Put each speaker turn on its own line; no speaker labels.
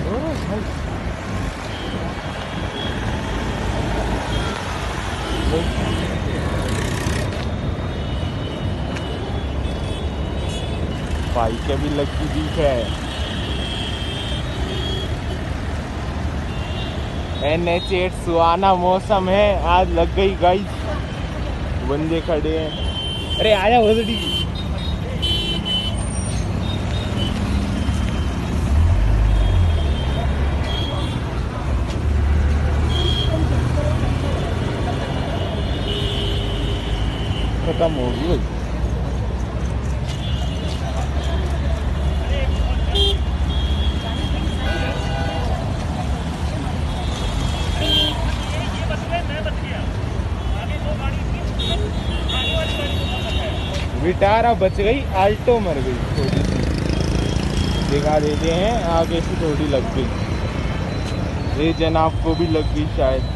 भाई के भी लकी दिख है। NH8 सुहाना मौसम है, आज लग गई गाइस। बंदे खड़े हैं। अरे आजा भोसड़ी। खत्म हो गई भाई। विटारा बच गई, आल्टो मर गई थोड़ी सी। दिखा देते हैं, आगे से थोड़ी लग गई। ये जनाब को भी लग गई शायद।